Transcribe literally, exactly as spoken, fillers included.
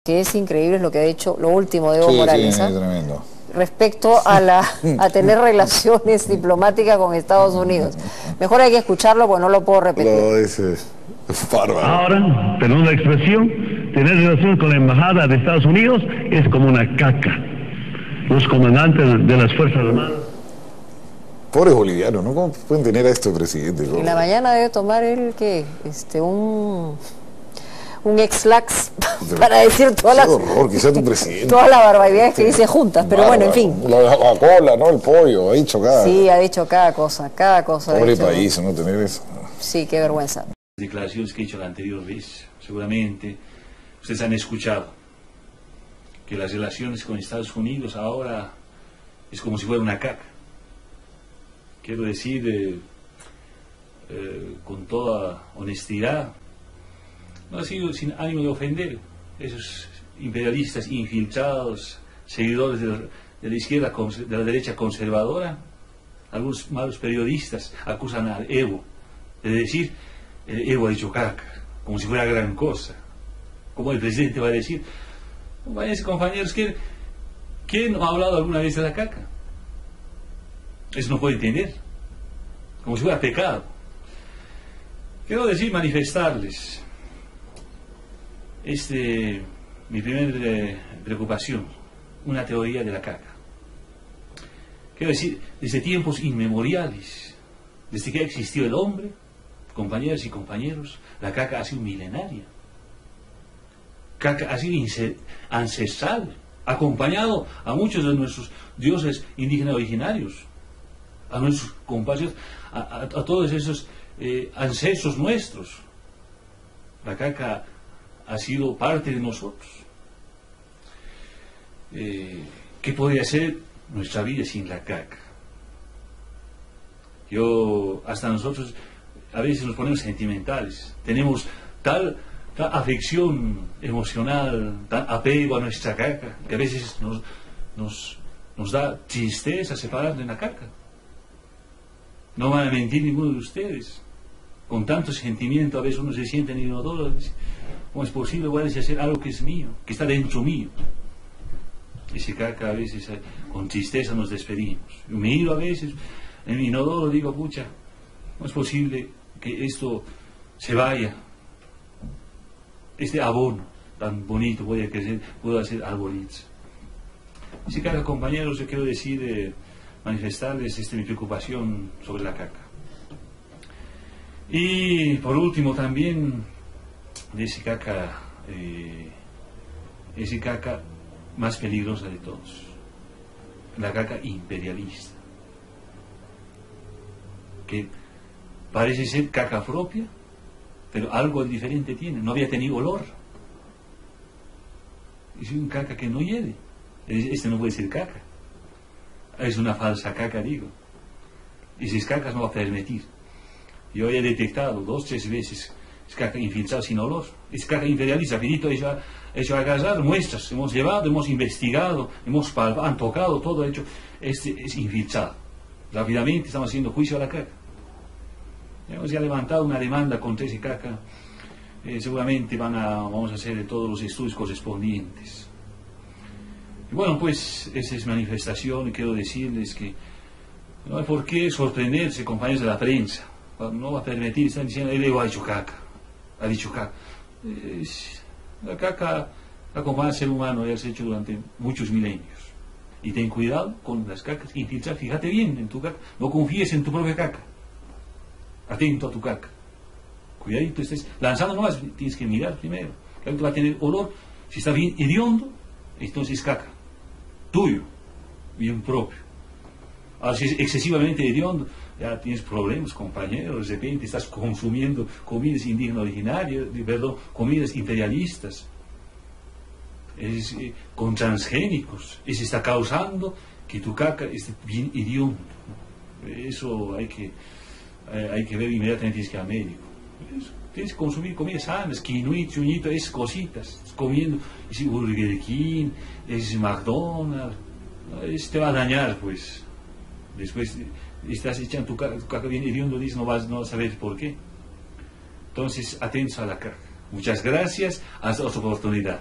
Que es increíble lo que ha dicho, lo último de Evo sí, Morales, sí, ¿eh? tremendo. Respecto a, la, a tener relaciones diplomáticas con Estados Unidos. Mejor hay que escucharlo porque no lo puedo repetir. Lo dice bárbaro. Ahora, perdón la expresión, tener relación con la embajada de Estados Unidos es como una caca. Los comandantes de las Fuerzas Armadas. Pobres bolivianos, ¿no? ¿Cómo pueden tener a este presidente? En la mañana debe tomar él, ¿qué? Este, un... un ex-lax para decir todas las, horror, quizá tu presidente. todas las barbaridades que dice juntas, pero Bárbaro. bueno, en fin. La, la cola, ¿no? El pollo, ha dicho cada... Sí, ha dicho cada cosa, cada cosa. Pobre dicho, país, ¿no? Tener eso. Sí, qué vergüenza. Declaraciones que he hecho la anterior vez, seguramente ustedes han escuchado que las relaciones con Estados Unidos ahora es como si fuera una caca. Quiero decir, eh, eh, con toda honestidad, no ha sido sin ánimo de ofender esos imperialistas infiltrados, seguidores de la, de la izquierda, de la derecha conservadora. Algunos malos periodistas acusan al Evo de decir, el Evo ha dicho caca, como si fuera gran cosa. Como el presidente va a decir, váyanse compañeros, ¿quién, ¿quién ha hablado alguna vez de la caca? Eso no puede entender, como si fuera pecado. Quiero decir, manifestarles este, mi primera eh, preocupación, una teoría de la caca. Quiero decir, desde tiempos inmemoriales, desde que ha existido el hombre, compañeras y compañeros, la caca ha sido milenaria. Caca ha sido ancestral, acompañado a muchos de nuestros dioses indígenas originarios, a nuestros compañeros, a, a, a todos esos eh, ancestros nuestros. La caca ha sido parte de nosotros. Eh, ¿Qué podría ser nuestra vida sin la caca? Yo, hasta nosotros, a veces nos ponemos sentimentales. Tenemos tal, tal afección emocional, tal apego a nuestra caca, que a veces nos, nos, nos da tristeza separarnos de la caca. No van a mentir ninguno de ustedes. Con tanto sentimiento a veces uno se siente en el inodoro. ¿Cómo es posible? Voy a hacer algo que es mío, que está dentro mío. Ese caca a veces con tristeza nos despedimos. Yo me miro a veces en el inodoro y digo, pucha, ¿cómo es posible que esto se vaya? Este abono tan bonito puede crecer, puedo hacer arbolitos. Ese caca, compañeros, yo quiero decir, eh, manifestarles este, mi preocupación sobre la caca. Y por último también de ese caca, eh, ese caca más peligrosa de todos, la caca imperialista, que parece ser caca propia, pero algo diferente tiene, no había tenido olor. Es un caca que no hiede, este no puede ser caca, es una falsa caca, digo, y si es caca no va a permitir. Yo he detectado dos, tres veces es caca infiltrada sin olor, es caca imperialista, rapidito hecho, hecho agarrar muestras, hemos llevado, hemos investigado, hemos palpado, han tocado todo, hecho, este es infiltrado. Rápidamente estamos haciendo juicio a la caca. Hemos ya levantado una demanda contra ese caca, eh, seguramente van a, vamos a hacer todos los estudios correspondientes. Y bueno, pues esa es manifestación y quiero decirles que no hay por qué sorprenderse, compañeros de la prensa. No va a permitir, están diciendo, el Evo ha dicho caca, ha dicho caca. Eh, la caca acompaña al ser humano y ha hecho durante muchos milenios. Y ten cuidado con las cacas infiltradas, fíjate bien en tu caca, no confíes en tu propia caca. Atento a tu caca. Cuidadito, estés lanzando nomás, tienes que mirar primero. Claro que va a tener olor, si está bien hediondo, entonces es caca. Tuyo, bien propio. Ahora, si es excesivamente hediondo, ya tienes problemas, compañeros, de repente estás consumiendo comidas indígenas originarias, perdón, comidas imperialistas, es, eh, con transgénicos, eso está causando que tu caca esté bien hediondo. Eso hay que, eh, hay que ver inmediatamente, tienes que ir al médico. Eso, tienes que consumir comidas sanas, quinoa, chuñito, esas cositas, comiendo ese Burger King, ese McDonald's, eso te va a dañar, pues. Después estás echando tu caca, tu caca bien hediondo, dices, no vas, no vas a saber por qué. Entonces, atentos a la caca. Muchas gracias, hasta otra oportunidad.